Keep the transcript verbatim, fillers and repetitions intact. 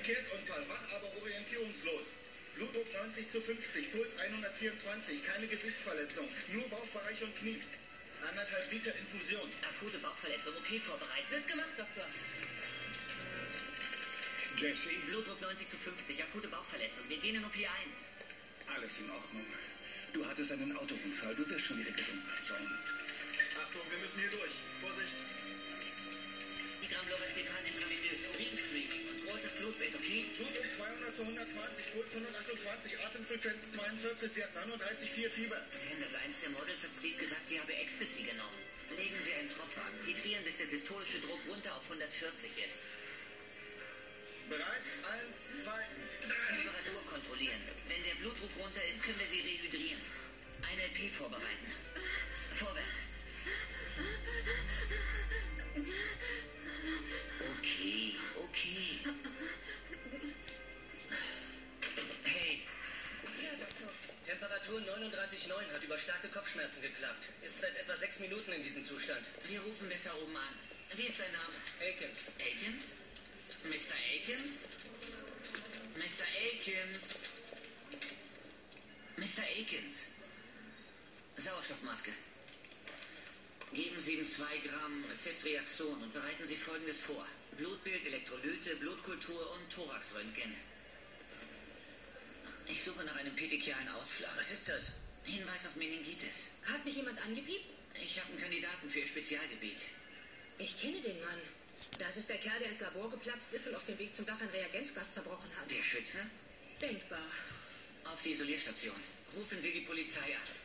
Verkehrsunfall, wach aber orientierungslos. Blutdruck neunzig zu fünfzig, Puls hundertvierundzwanzig, keine Gesichtsverletzung, nur Bauchbereich und Knie. Anderthalb Liter Infusion. Akute Bauchverletzung, O P vorbereiten. Wird gemacht, Doktor. Jesse? Blutdruck neunzig zu fünfzig, akute Bauchverletzung. Wir gehen in O P eins. Alles in Ordnung. Du hattest einen Autounfall, du wirst schon wieder gesund sein. Achtung, wir müssen hier durch. Vorsicht. Gramm Lorazepam intravenös, Urinstreaming und großes Blutbild, okay? Blutdruck zweihundert zu hundertzwanzig, Puls hundertachtundzwanzig, Atemfrequenz zweiundvierzig, sie hat neununddreißig Komma vier Fieber. Sanders, eins der Models hat Steve gesagt, sie habe Ecstasy genommen. Legen Sie einen Tropf an, titrieren, bis der systolische Druck runter auf hundertvierzig ist. Bereit? Eins, zwei, drei. Temperatur kontrollieren. Wenn der Blutdruck runter ist, können wir sie rehydrieren. Eine L P vorbereiten. Vorwärts. Okay, okay. Hey. Ja, Doktor. Temperatur neununddreißig Komma neun, hat über starke Kopfschmerzen geklagt. Ist seit etwa sechs Minuten in diesem Zustand. Wir rufen besser oben an. Wie ist sein Name? Akins. Akins? Mister Akins? Mister Akins? Mister Akins? Sauerstoffmaske. Geben Sie ihm zwei Gramm Ceftriaxon und bereiten Sie Folgendes vor. Blutbild, Elektrolyte, Blutkultur und Thoraxröntgen. Ich suche nach einem petechialen Ausschlag. Was ist das? Hinweis auf Meningitis. Hat mich jemand angepiept? Ich habe einen Kandidaten für Ihr Spezialgebiet. Ich kenne den Mann. Das ist der Kerl, der ins Labor geplatzt ist und auf dem Weg zum Dach ein Reagenzglas zerbrochen hat. Der Schütze? Denkbar. Auf die Isolierstation. Rufen Sie die Polizei an.